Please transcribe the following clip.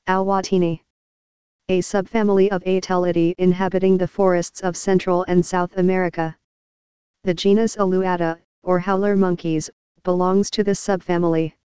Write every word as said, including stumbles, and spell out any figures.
Alouattinae. A subfamily of Alouattinae inhabiting the forests of Central and South America. The genus Alouatta, or howler monkeys, belongs to this subfamily.